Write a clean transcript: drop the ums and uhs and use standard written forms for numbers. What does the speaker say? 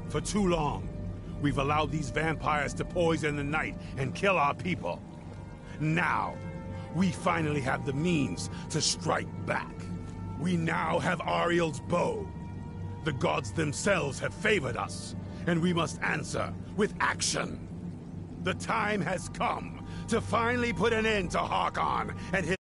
For too long, we've allowed these vampires to poison the night and kill our people. Now, we finally have the means to strike back. We now have Ariel's bow. The gods themselves have favored us, and we must answer with action. The time has come to finally put an end to Harkon and his